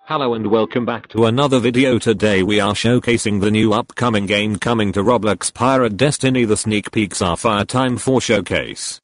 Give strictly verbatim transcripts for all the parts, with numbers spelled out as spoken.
Hello and welcome back to another video. Today we are showcasing the new upcoming game coming to Roblox, Pirate Destiny. The sneak peeks are fire. Time for showcase.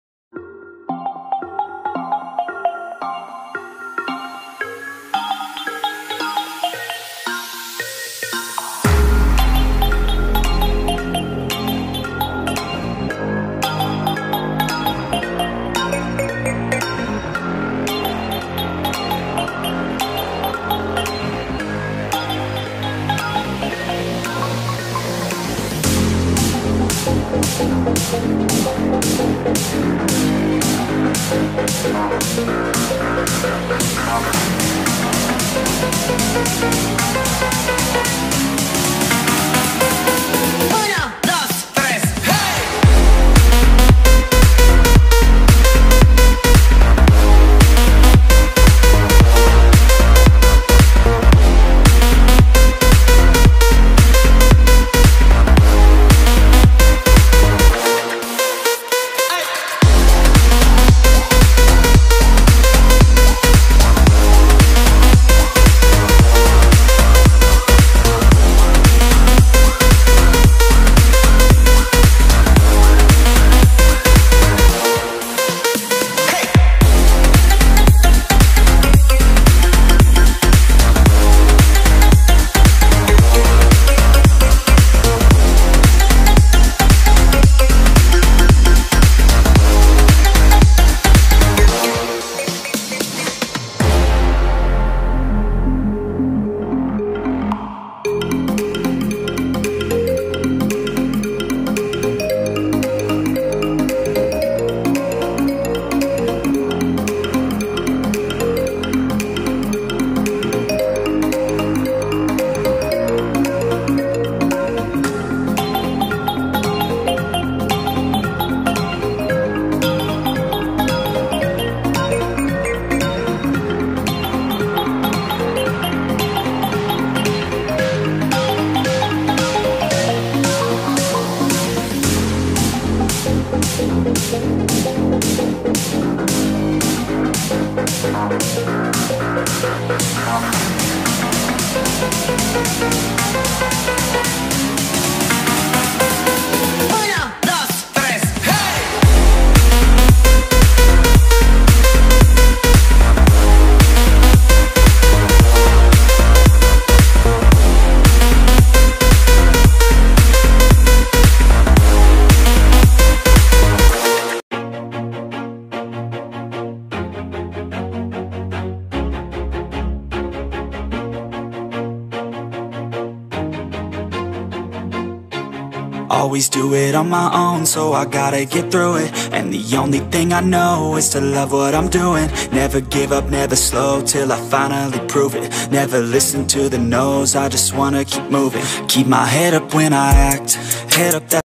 Always do it on my own, so I gotta get through it. And the only thing I know is to love what I'm doing. Never give up, never slow, till I finally prove it. Never listen to the no's, I just wanna keep moving. Keep my head up when I act, head up that.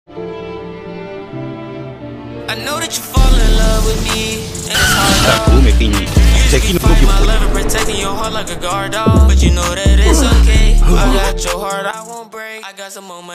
I know that you fall in love with me, and it's hard come quindi c'è chi non my love and protecting your heart like a guard dog. But you know that it's okay, I got your heart, I won't break. I got some moments